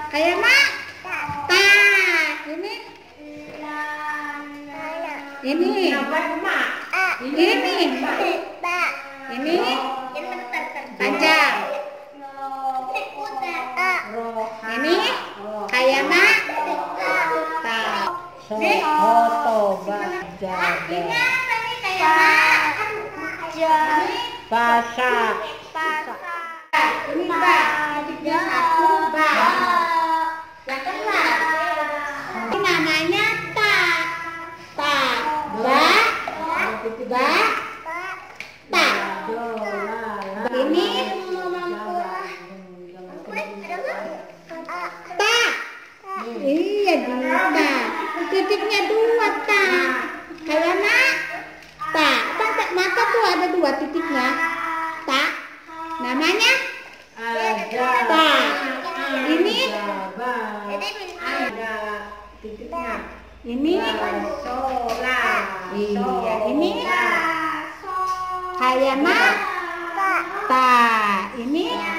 Kayak mak. Ta. Ini. Ini. Ini. Ini. Panjang. Ini. Kayak mak. Ta. Soto baja. Ini apa nih kayak mak? Pasak. Ini ba. Titiknya satu ba. Yang kedua. Ini namanya ta. Ta. Ba. Ba. Ta. Ini ta. Iya juga. Titiknya dua ta. Kayak mak. Ta. Kan mata tuh ada dua titiknya. Ta. Namanya ta. Ini Ada titiknya. ini Sola. iya ini kayak mak. Ta. Ini